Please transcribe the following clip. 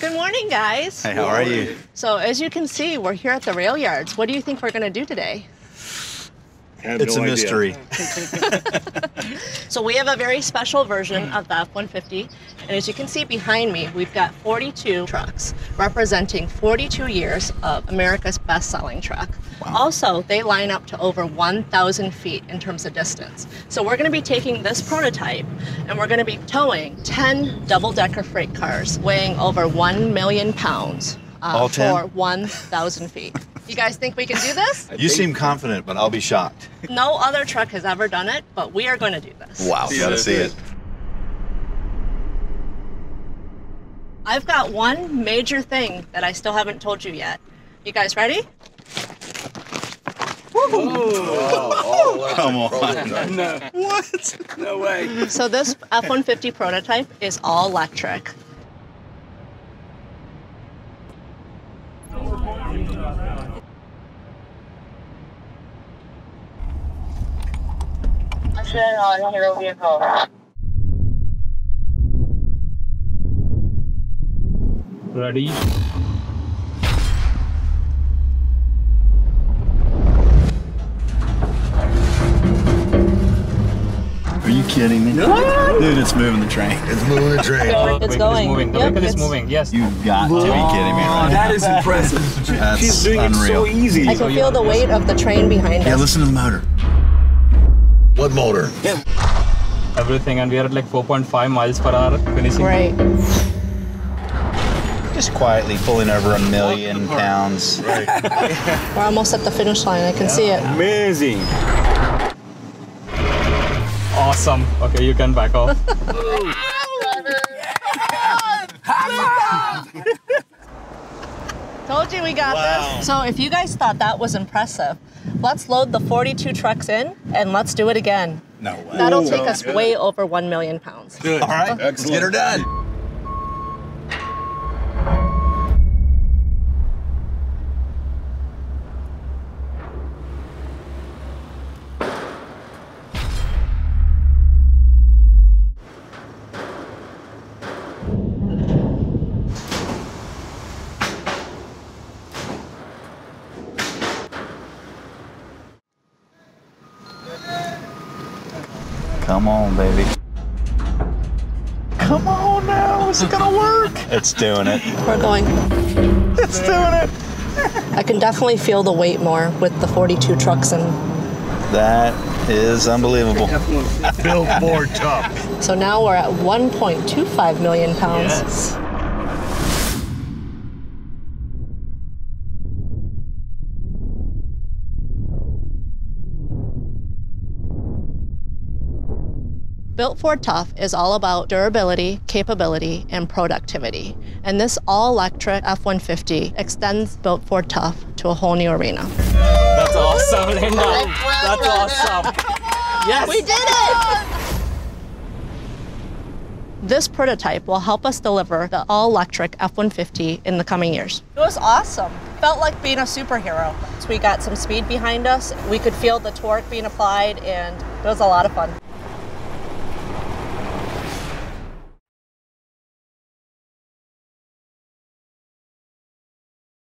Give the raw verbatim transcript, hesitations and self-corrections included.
Good morning, guys. Hey, how are you? So as you can see, we're here at the rail yards. What do you think we're going to do today? It's no a mystery. So we have a very special version of the F one fifty. And as you can see behind me, we've got forty-two trucks representing forty-two years of America's best-selling truck. Wow. Also, they line up to over one thousand feet in terms of distance. So we're going to be taking this prototype and we're going to be towing ten double-decker freight cars weighing over one million pounds uh, All ten? for one thousand feet. You guys think we can do this? You seem confident, but I'll be shocked. No other truck has ever done it, but we are going to do this. Wow, you gotta see it. I've got one major thing that I still haven't told you yet. You guys ready? Oh, come on. No. What? No way. So this F one fifty prototype is all electric. Vehicle. Ready? Are you kidding me? No. Dude, it's moving the train. It's moving the train. It's Vehicle going. is moving. The Yep, vehicle is it's- moving. Yes. You've got to be kidding me right That now. is impressive. That's She's doing unreal. it so easy. I can feel the weight of the train behind Yeah, us. listen to the motor. What motor? Yeah. Everything, and we are at like four point five miles per hour finishing. Right. Just quietly pulling over a million pounds. Right. We're almost at the finish line. I can see it. Amazing. Awesome. Okay, you can back off. Told you we got Wow. this. So if you guys thought that was impressive, let's load the forty-two trucks in and let's do it again. No way. That'll take us way over one million pounds. Good. All right, let's get her done. Come on, baby. Come on now, is it gonna work? It's doing it. We're going. It's doing it. I can definitely feel the weight more with the forty-two trucks in. That is unbelievable. Built more tough. So now we're at one point two five million pounds. Yes. Built Ford Tough is all about durability, capability, and productivity. And this all-electric F one fifty extends Built Ford Tough to a whole new arena. That's awesome, Linda. That's awesome. Yes. We did it! This prototype will help us deliver the all-electric F one fifty in the coming years. It was awesome. Felt like being a superhero. So we got some speed behind us. We could feel the torque being applied, and it was a lot of fun.